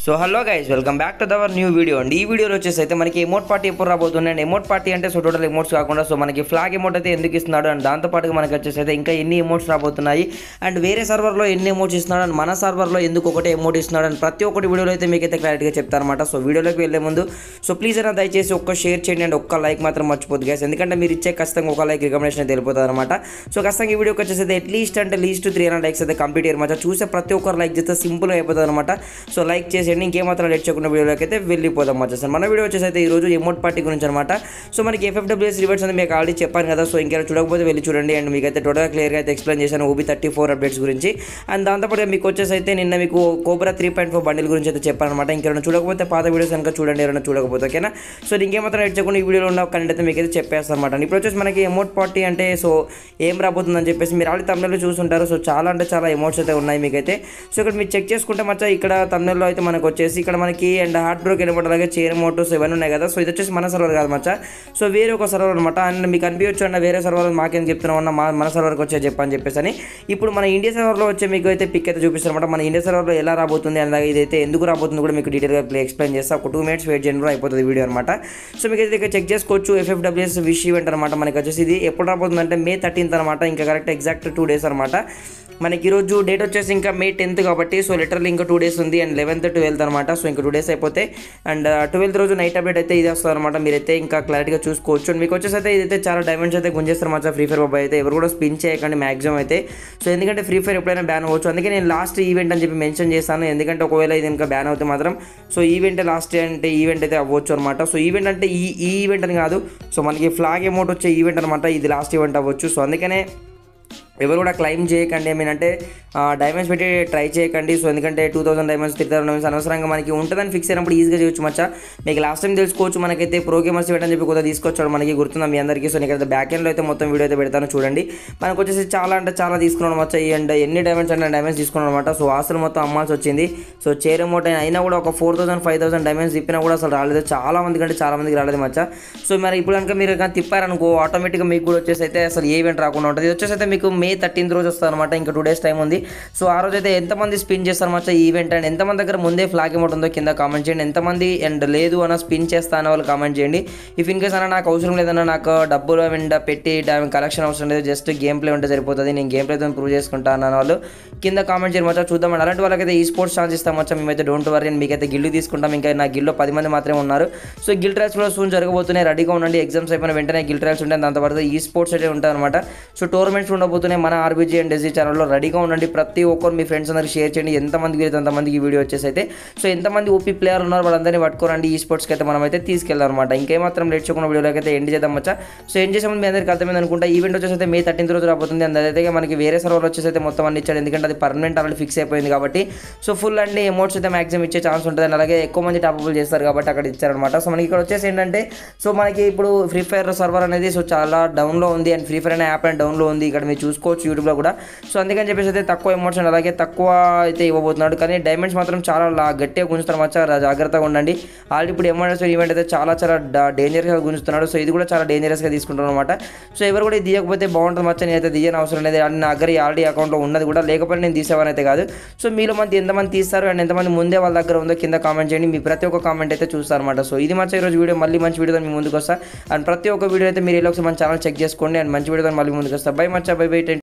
So hello guys, welcome back to our new video అండి. ఈ వీడియోలో వచ్చేసి అయితే మనకి ఎమోట్ పార్టీ ఎప్పుడు రాబోతుంది అండ్ ఎమోట్ పార్టీ అంటే సో టోటల్ ఎమోట్స్ కాకుండా సో మనకి ఫ్లాగ్ ఎమోట్ అయితే ఎందుకు ఇస్తున్నాడు అండ్ దాంతోపాటుగా మనకి వచ్చేసి అయితే ఇంకా ఎన్ని ఎమోట్స్ రాబోతున్నాయి అండ్ వేరే సర్వర్లో ఎన్ని ఎమోట్స్ ఇస్తున్నాడు అండ్ మన సర్వర్లో ఎందుకు ఒకటే ఎమోట్ ఇస్తున్నాడు అండ్ ప్రతి ఒక్కటి వీడియోలో అయితే మీకైతే క్లారిటీగా చెప్తారనమాట. సో వీడియోలోకి వెళ్ళే ముందు సో ప్లీజ్ అయినా దయచేసి ఒక్క షేర్ చేయండి అండ్ ఒక్క లైక్ మాత్రం మర్చిపోద్దు గైస్, ఎందుకంటే మీరు ఇచ్చే ఖచ్చితంగా ఒక లైక్ రికమెండేషన్ అయితే వెళ్ళిపోతుంది అనమాట. సో ఖచ్చితంగా ఈ వీడియోకి వచ్చేసి అయితే అట్లీస్ట్ 300 లైక్స్ అయితే కంప్లీట్ అయ్యారు మచ్చా. చూసే ప్రతి ఒక్కరు లైక్ చేస్తే సింపుల్గా అయిపోతుంది అనమాట. సో లైక్ చేసేయండి, ఇంకేమాత్రం లేట్ చేయకుండా వీడియోలోకి అయితే వెళ్ళిపోదాం వచ్చేసాను. మన వీడియో వచ్చేసి అయితే ఈరోజు ఎమోట్ పార్టీ గురించి అనమాట. సో మనకి FFWS రివర్స్ అనేది మీకు ఆల్రెడీ చెప్పాను కదా. సో ఇంకా చూడకపోతే వెళ్ళి చూడండి అండ్ మీకు అయితే టోటల్గా క్లియర్గా అయితే ఎక్స్ప్లెయిన్ చేశాను OB34 అప్డేట్స్ గురించి. అండ్ దాంతోపాటు మీకు వచ్చేసి అయితే నిన్న మీకు కోబ్రా 3.4 బండిల్ గురించి అయితే చెప్పాను అనమాట. ఇంకెవరైనా చూడకపోతే పాత వీడియోస్ కనుక చూడండి, ఎవరైనా చూడకపోతే ఓకేనా. సో ఇంకేమాత్రం లేట్ చేయకుండా ఈ వీడియోలో ఉన్న కంటెంట్ అయితే మీకు అయితే చెప్పేస్తాను అనమాట. ఇప్పుడు వచ్చేసి మనకి ఎమోట్ పార్టీ అంటే సో ఏం రాబోతుందని చెప్పేసి మీరు ఆల్రెడీ తమిళలో చూసుంటారు. సో చాలా అంటే చాలా ఎమోట్స్ అయితే ఉన్నాయి మీకైతే. సో ఇక్కడ మీరు చెక్ చేసుకుంటే మచ్చా ఇక్కడ తమిళలో అయితే మనకు వచ్చేసి ఇక్కడ మనకి అండ్ హార్ట్ బ్రోక్ ఎమోట్ అలాగే చైర్ మోటోస్ ఇవన్నీ ఉన్నాయి కదా. సో ఇది వచ్చేసి మన సర్వర్ కాదు మచ్చా, సో వేరే ఒక సర్వర్ అనమాట. అండ్ మీకు అనిపించచ్చు అన్న వేరే సర్వర్ మాకేం చెప్తున్నాం అన్న మన సర్వర్కి వచ్చే చెప్పని చెప్పేసి అని. ఇప్పుడు మన ఇండియా సర్వర్లో వచ్చే మీకు అయితే పిక్ అయితే చూపిస్తారు అనమాట. మన ఇండియా సర్వర్లో ఎలా రాబోతుంది అలాగే ఇదైతే ఎందుకు రాబోతుంది కూడా మీకు డీటెయిల్గా ఎక్స్ప్లెయిన్ చేస్తా. ఒక 2 minutes వెయిట్ చేయడం అయిపోతుంది వీడియో అనమాట. సో మీకు అయితే ఇక్కడ చెక్ చేసుకోవచ్చు FFWS విష్ ఈవెంట్ అనమాట. మనకి వచ్చేసి ఇది ఎప్పుడు రాబోతుంది అంటే May 13th అనమాట. ఇంకా కరెక్ట్ ఎగ్జాక్ట్ 2 days అనమాట. మనకి ఈరోజు డేట్ వచ్చేసి ఇంకా May 10th కాబట్టి సో లిటరల్లీ ఇంకా 2 days ఉంది అండ్ 11th 12th అనమాట. సో ఇంకా 2 days అయిపోతే అండ్ 12th రోజు నైట్ అప్డేట్ అయితే ఇది వస్తుంది అనమాట. మీరైతే ఇంకా క్లారిటీగా చూసుకోవచ్చు. అండ్ మీకు వచ్చేసి అయితే ఇదైతే చాలా డైమండ్స్ అయితే గుంజేస్తారు మచ్చా ఫ్రీ ఫైర్ బాబాయ్ అయితే. ఎవరు కూడా స్పిన్ చేయకండి మ్యాక్సిమం అయితే. సో ఎందుకంటే ఫ్రీ ఫైర్ ఎప్పుడైనా బ్యాన్ అవ్వచ్చు, అందుకే నేను లాస్ట్ ఈవెంట్ అని చెప్పి మెన్షన్ చేస్తాను. ఎందుకంటే ఒకవేళ ఇది ఇంకా బ్యాన్ అవుతే మాత్రం సో ఈవెంట్ లాస్ట్ అంటే ఈవెంట్ అయితే అవ్వచ్చు అనమాట. సో ఈవెంట్ అంటే ఈ ఈవెంట్ అని కాదు, సో మనకి ఫ్లాగ్ అమౌంట్ వచ్చే ఈవెంట్ అనమాట. ఇది లాస్ట్ ఈవెంట్ అవ్వచ్చు. సో అందుకనే ఎవరు కూడా క్లైమ్ చేయకండి. అంటే డైమండ్స్ పెట్టి ట్రై చేయకండి. సో ఎందుకంటే 2000 డైమండ్స్ 3000 డైమండ్స్ అనవసరంగా మనకి ఉంటుందని ఫిక్స్ అయినప్పుడు ఈజీగా చేయొచ్చు మచ్చా. మీకు లాస్ట్ టైం తెలుసుకోవచ్చు మనకైతే ప్రో గేమర్స్ పెట్టని చెప్పి కొద్దిగా తీసుకొచ్చాడు మనకి, గుర్తుందా మీ అందరికీ. సో నీకైతే బ్యాక్ ఎండ్లో అయితే మొత్తం వీడియో అయితే పెడతాను చూడండి. మనకు వచ్చేసి చాలా అంటే చాలా తీసుకున్నాను మచ్చా. అండ్ ఎన్ని డైమండ్స్ అంటే డైమండ్స్ తీసుకున్నాను అనమాట. సో ఆస్తులు మొత్తం అమ్మాల్సి వచ్చింది. సో చైర్ అమౌంట్ అయినా కూడా ఒక 4000 5000 డైమండ్స్ తిప్పినా కూడా అసలు రాలేదు. చాలా మంది కంటే చాలా మందికి రాలేదు మచ్చా. సో మరి ఇప్పుడు కనుక మీరు కానీ తిప్పారనుకో ఆటోమేటిక్గా మీకు కూడా వచ్చేసి అయితే అసలు ఏ ఈవెంట్ రాకుండా ఉంటుంది. ఇది వచ్చేసి అయితే మీకు May 13th రోజు వస్తుంది అనమాట. ఇంకా 2 days టైం ఉంది. సో ఆ రోజు అయితే ఎంతమంది స్పిన్ చేస్తారు మచ్చా ఈ ఈవెంట్ అండ్ ఎంతమంది దగ్గర ముందే ఫ్లాగ్ అమౌంట్ ఉందో కింద కామెంట్ చేయండి. ఎంతమంది అండ్ లేదు అన్న స్పిన్ చేస్తా అన్న వాళ్ళు కామెంట్ చేయండి. ఇఫ్ ఇన్ కేస్ అన్న నాకు అవసరం లేదన్నా, నాకు డబ్బులు అండ్ పెట్టి కలెక్షన్ అవసరం లేదు, జస్ట్ గేమ్ ప్లే ఉంటే సరిపోతుంది, నేను గేమ్ ప్లేతో ప్రూవ్ చేసుకుంటా అన్న వాళ్ళు కింద కామెంట్ చేయండి మచ్చా. చూద్దాం. అలాంటి వాళ్ళకైతే ఈ స్పోర్ట్స్ ఛాన్స్ ఇస్తాం మచ్చా. మేమైతే డోంట్ వరీ అండ్ మీకైతే గిల్లు తీసుకుంటాం. ఇంకా నా గిల్లో 10 మంది మాత్రమే ఉన్నారు. సో గిల్ ట్రయల్స్ కూడా సూన్ జరగబోతున్నాయి, రెడీగా ఉండండి. ఎగ్జామ్స్ అయిపోయిన వెంటనే గిల్ ట్రయల్స్ ఉంటాయి, దాంతోపాటు ఈ స్పోర్ట్స్ అయితే ఉంటాయి అనమాట. సో టోర్నమెంట్స్ ఉండబోతున్నాయి మన RBG అండ్ SG ఛానల్లో. రెడీగా ఉండండి. ప్రతి ఒక్కరు మీ ఫ్రెండ్స్ అందరికి షేర్ చేయండి. ఎంతమందికి వీలైతే అంతమందికి వీడియో వచ్చేసి అయితే సో ఎంతమంది OP ప్లేయర్ ఉన్నారు వాళ్ళందరినీ పట్టుకోరండి. ఈ స్పోర్ట్స్కి అయితే మనం అయితే తీసుకెళ్దాం అనమాట. ఇంకేమాత్రం లేట్ చేయకుండా వీడియోలోకి అయితే ఎండ్ చేద్దాం మచ్చా. సో ఎండ్ చేసే ముందు మీ అందరికీ అర్థమైంది అనుకుంటా. ఈవెంట్ వచ్చేసి అయితే May 13th రోజు రాబోతుంది. అండ్ అదైతే మనకి వేరే సర్వర్ వచ్చేసి అయితే మొత్తం అన్ని ఇచ్చాడు, ఎందుకంటే అది పర్మనెంట్ ఆల్రెడీ ఫిక్స్ అయిపోయింది కాబట్టి. సో ఫుల్ అండి ఎమోట్స్ అయితే మాక్సిమం ఇచ్చే ఛాన్స్ ఉంటుంది అండ్ అలాగే ఎక్కువ మంది టాప్అప్లు చేస్తారు కాబట్టి అక్కడ ఇచ్చారనమాట. సో మనకి ఇక్కడ వచ్చేసి ఏంటంటే సో మనకి ఇప్పుడు ఫ్రీ ఫైర్ సర్వర్ అనేది సో చాలా డౌన్లో ఉంది అండ్ ఫ్రీ ఫైర్ అనే యాప్ అండ్ డౌన్లో ఉంది. ఇక్కడ మీరు చూసుకోవచ్చు యూట్యూబ్లో కూడా. సో అందుకని చెప్పేసి అయితే తక్కువ ఎమోట్స్ అండ్ అలాగే తక్కువ అయితే ఇవ్వబోతున్నాడు, కానీ డైమండ్స్ మాత్రం చాలా గట్టిగా గుంజుతారు మచ్చా. జాగ్రత్తగా ఉండండి. ఆల్రెడీ ఇప్పుడు ఎమోట్స్ ఈవెంట్ అయితే చాలా డేంజరస్గా గుంజుతున్నాడు. సో ఇది కూడా చాలా డేంజరస్గా తీసుకుంటున్నాను అనమాట. సో ఎవరు కూడా తీయకపోతే బాగుంటుంది మచ్చా. నేనైతే తీయని అవసరం లేదు. అండ్ నా దగ్గర ఆల్రెడీ అకౌంట్లో ఉన్నది కూడా, లేకపోతే నేను తీసేవాని అయితే కాదు. సో మీలో ఎంతమంది తీస్తారు అండ్ ఎంతమంది ముందే వాళ్ళ దగ్గర ఉందో కింద కామెంట్ చేయండి. మీ ప్రతి ఒక్క కామెంట్ అయితే చూస్తారు అనమాట. సో ఇది మచ్చా ఈరోజు వీడియో. మళ్ళీ మంచి వీడియోతో మీ ముందుకు వస్తా అండ్ ప్రతి ఒక్క వీడియో అయితే మీరు ఇలా ఒకసారి మన ఛానల్ చెక్ చేసుకోండి అండ్ మంచి వీడియోతో మళ్ళీ ముందుకు వస్తా. By Maccha, by.